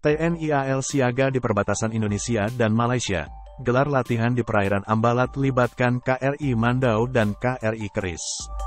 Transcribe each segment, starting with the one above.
TNI AL siaga di perbatasan Indonesia dan Malaysia. Gelar latihan di perairan Ambalat libatkan KRI Mandau dan KRI Keris.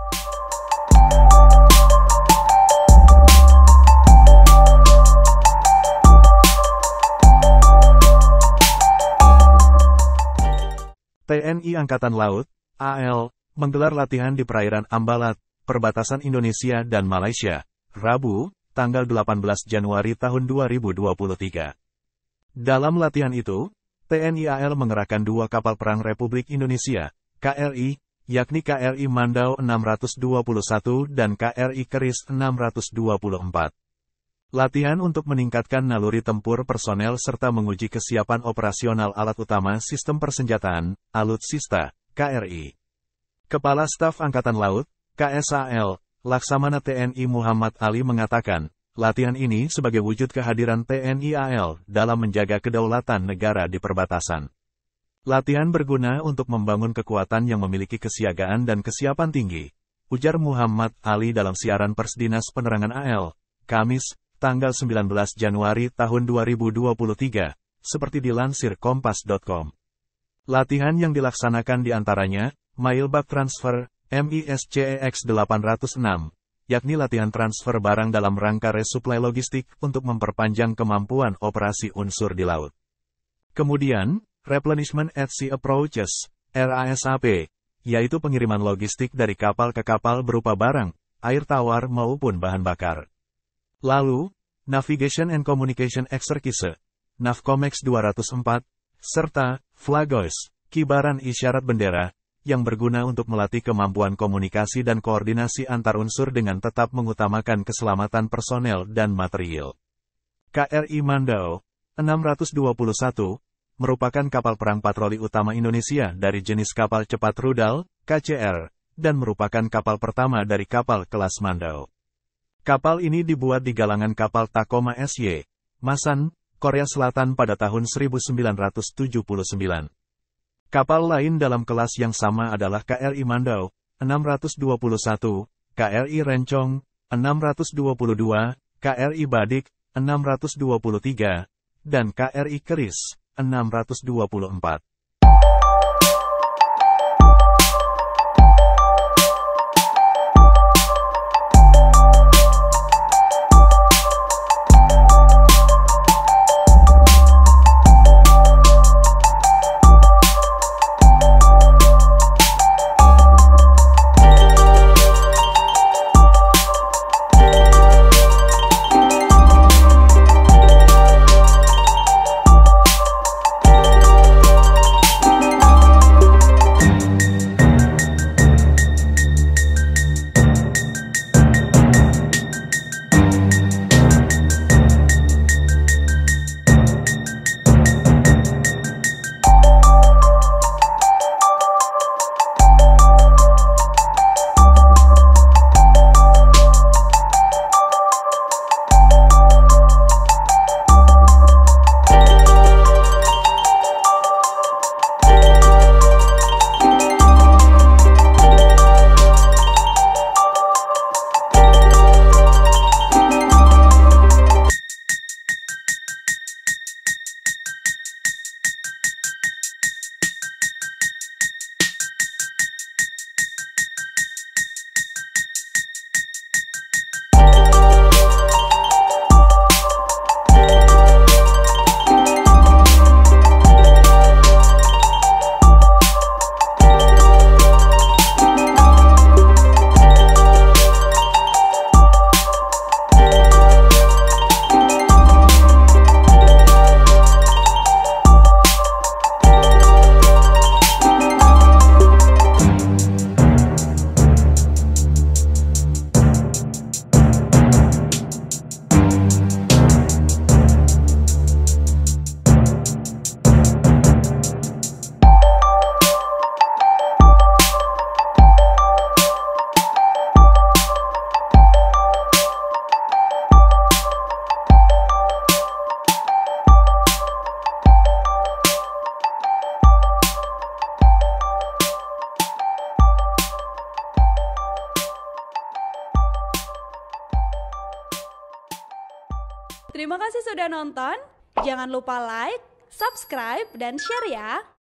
TNI Angkatan Laut, AL, menggelar latihan di perairan Ambalat, perbatasan Indonesia dan Malaysia, Rabu, tanggal 18 Januari tahun 2023. Dalam latihan itu, TNI AL mengerahkan 2 kapal perang Republik Indonesia, KRI, yakni KRI Mandau 621 dan KRI Keris 624. Latihan untuk meningkatkan naluri tempur personel serta menguji kesiapan operasional alat utama sistem persenjataan, Alutsista, KRI. Kepala Staf Angkatan Laut, KSAL, Laksamana TNI Muhammad Ali mengatakan, latihan ini sebagai wujud kehadiran TNI AL dalam menjaga kedaulatan negara di perbatasan. Latihan berguna untuk membangun kekuatan yang memiliki kesiagaan dan kesiapan tinggi, ujar Muhammad Ali dalam siaran pers Dinas Penerangan AL, Kamis, tanggal 19 Januari tahun 2023, seperti dilansir Kompas.com. Latihan yang dilaksanakan diantaranya, Mailbag Transfer, MISCEX 806, yakni latihan transfer barang dalam rangka resuplai logistik untuk memperpanjang kemampuan operasi unsur di laut. Kemudian, Replenishment at Sea Approaches, RASAP, yaitu pengiriman logistik dari kapal ke kapal berupa barang, air tawar maupun bahan bakar. Lalu, Navigation and Communication Exercise, Navcomex 204, serta Flagois, kibaran isyarat bendera, yang berguna untuk melatih kemampuan komunikasi dan koordinasi antar unsur dengan tetap mengutamakan keselamatan personel dan material. KRI Mandau 621 merupakan kapal perang patroli utama Indonesia dari jenis kapal cepat rudal, KCR, dan merupakan kapal pertama dari kapal kelas Mandau. Kapal ini dibuat di galangan kapal Tacoma SY, Masan, Korea Selatan pada tahun 1979. Kapal lain dalam kelas yang sama adalah KRI Mandau, 621, KRI Rencong, 622, KRI Badik, 623, dan KRI Keris, 624. kasih sudah nonton. Jangan lupa like, subscribe, dan share ya.